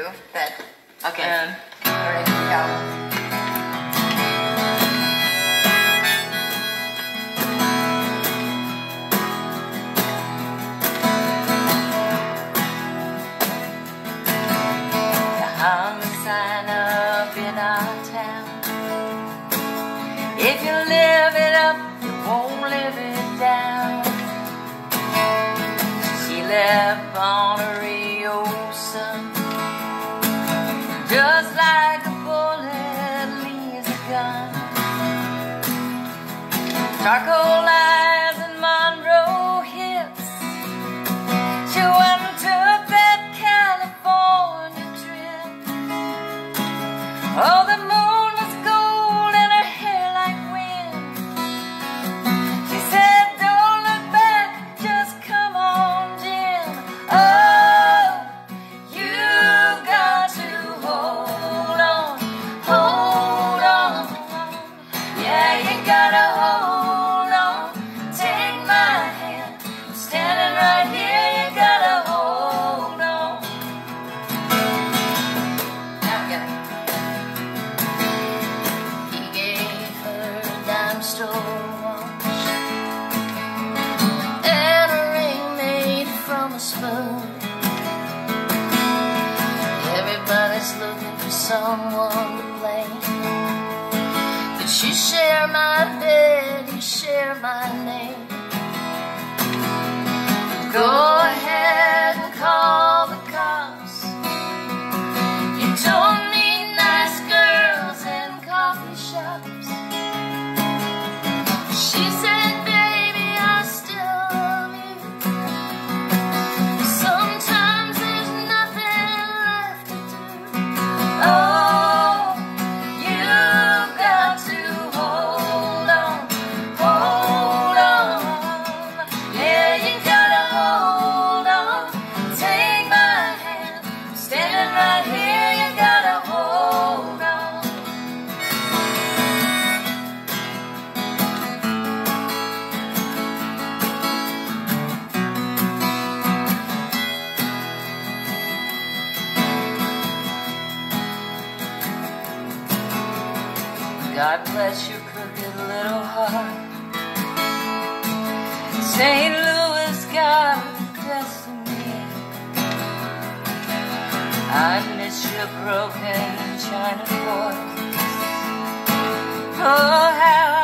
but okay. We're ready to go. Hung a sign up in our town. If you live it up, you won't live it down. She left on a Rio sun, just like a bullet leaves a gun. Charcoal eyes and Monroe hips. She went and took that California trip. Oh, the moon was gold and her hair like wind. She said, don't look back, just come on, Jim. Oh, you got to hold on, hold on. Yeah, you gotta hold on. Take my hand, I'm standing right here. You gotta hold on. Now get it. He gave her a dime store watch and a ring made from a spoon. Everybody's looking for someone to blame, but you share my bed, you share my name. Go ahead and call the cops. You don't need nice girls and coffee shops. She said, baby, I still love you. Sometimes there's nothing left to do. Oh, you got to hold on, hold on. Yeah, you gotta hold on. Take my hand, I'm standing right here. You gotta hold on. God bless your crooked little heart. St. Louis got a destiny. I miss your broken china voice. Oh, how